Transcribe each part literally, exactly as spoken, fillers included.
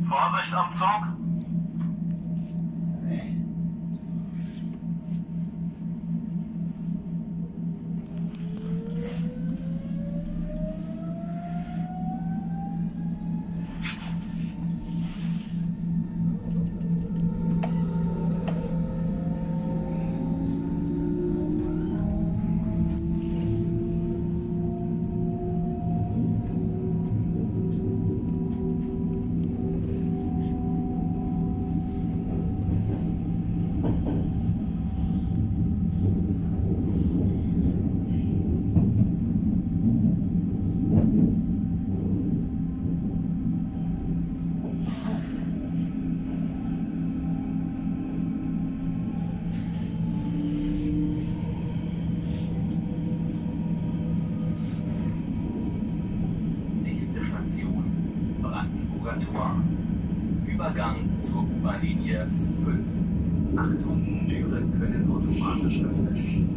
Vorsicht am Zug! Nächste Station, Brandenburger Tor. Übergang zur U-Bahn-Linie fünf. Achtung, Türen können automatisch öffnen.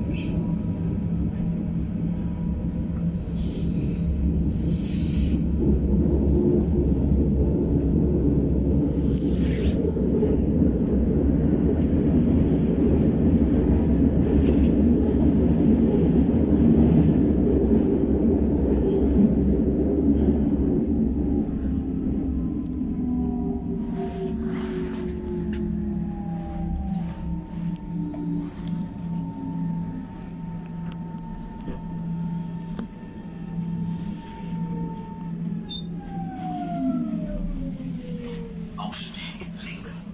Ausstieg links.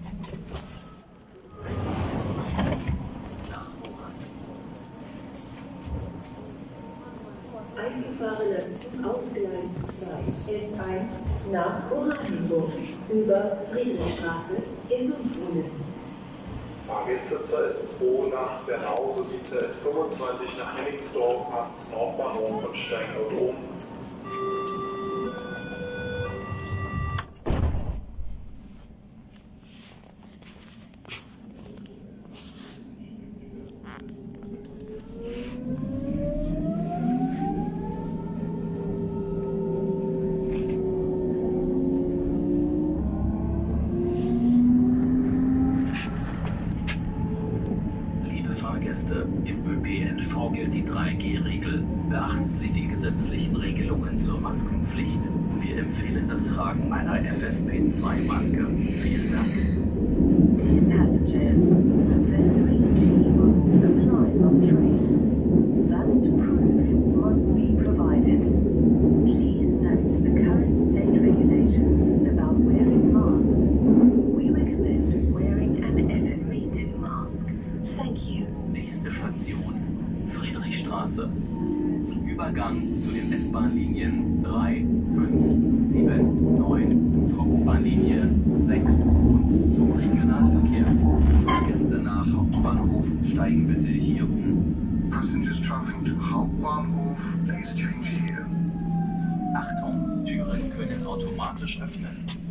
Eingefahrener Zug auf Gleis zwei S eins nach Oranienburg über Friedrichstraße, Gesundbrunnen. Fahrgäste zur S zwei nach Sernau sowie zur S fünfundzwanzig nach Hennigsdorf ab Nordbahnhof und steigen dort um. Fahrgäste, im Ö P N V gilt die drei G Regel. Beachten Sie die gesetzlichen Regelungen zur Maskenpflicht. Wir empfehlen das Tragen einer F F P zwei Maske. Vielen Dank. Dear passengers, the three G rule applies on trains. Valid proof must be provided. Please note the current state regulations about wearing masks. We recommend wearing an F F P two mask. Thank you. Nächste Station, Friedrichstraße. Übergang zu den S-Bahn-Linien drei, fünf, sieben, neun, zur U-Bahn-Linie sechs und zum Regionalverkehr. Fahrgäste nach Hauptbahnhof steigen bitte hier um. Passengers traveling to Hauptbahnhof, please change here. Achtung, Türen können automatisch öffnen.